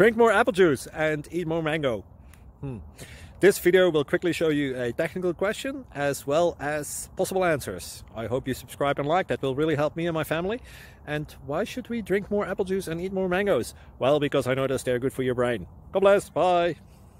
Drink more apple juice and eat more mango. This video will quickly show you a technical question as well as possible answers. I hope you subscribe and like. That will really help me and my family. And why should we drink more apple juice and eat more mangoes? Well, because I noticed they're good for your brain. God bless. Bye.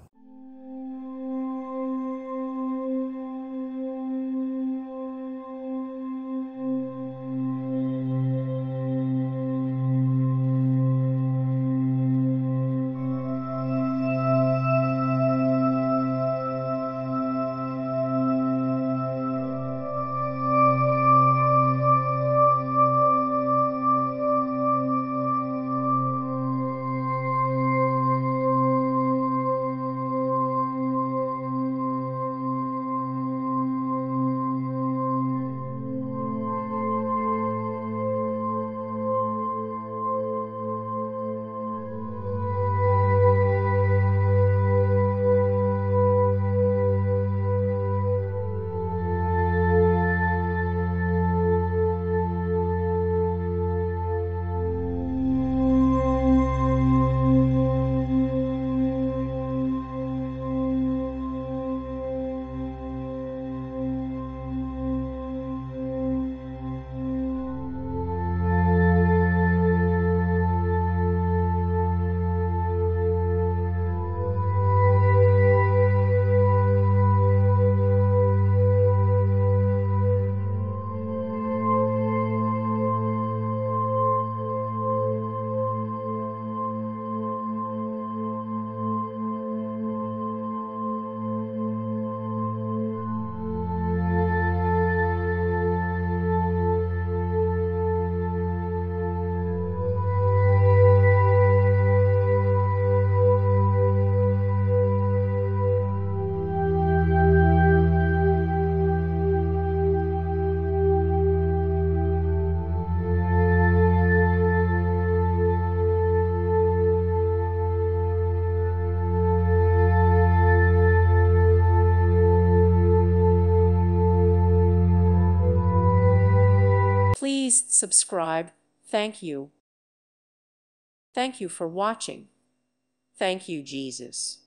Please subscribe. Thank you. Thank you for watching. Thank you, Jesus.